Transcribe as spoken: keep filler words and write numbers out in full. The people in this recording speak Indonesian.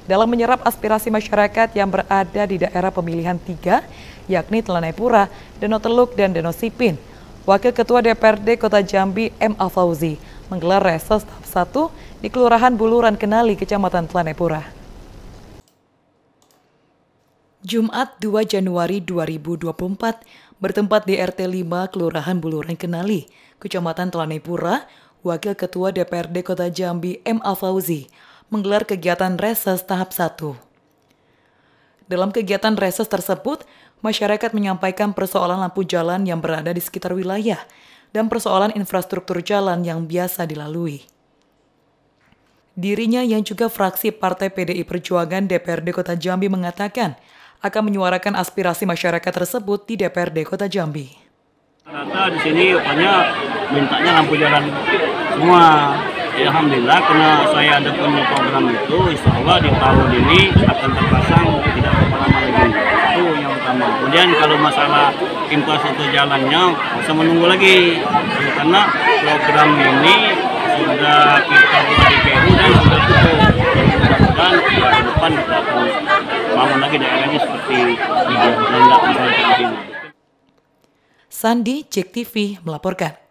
dalam menyerap aspirasi masyarakat yang berada di daerah pemilihan tiga, yakni Telanai Pura, Danau Teluk, dan Danau Sipin. Wakil Ketua D P R D Kota Jambi M A Fauzi menggelar reses tahap satu di Kelurahan Buluran Kenali, Kecamatan Telanai Pura. Jumat dua Januari dua ribu dua puluh empat, bertempat di R T lima Kelurahan Buluran Kenali, Kecamatan Telanai Pura, Wakil Ketua D P R D Kota Jambi M A Fauzi menggelar kegiatan reses tahap satu. Dalam kegiatan reses tersebut, masyarakat menyampaikan persoalan lampu jalan yang berada di sekitar wilayah dan persoalan infrastruktur jalan yang biasa dilalui. Dirinya yang juga fraksi Partai P D I Perjuangan D P R D Kota Jambi mengatakan akan menyuarakan aspirasi masyarakat tersebut di D P R D Kota Jambi. Rata di sini pokoknya mintanya lampu jalan semua. Ya, alhamdulillah karena saya ada punya program itu, insya Allah di tahun ini akan terpasang tidak lama lagi. Itu yang pertama. Kemudian kalau masalah infrastruktur jalannya bisa menunggu lagi karena program ini sudah kita buat di P U dan sudah tutup. Mudah-mudahan ya, ke depan kita akan bangun lagi daerahnya seperti ini dan tidak misalnya seperti ini. Sandi, Jek T V melaporkan.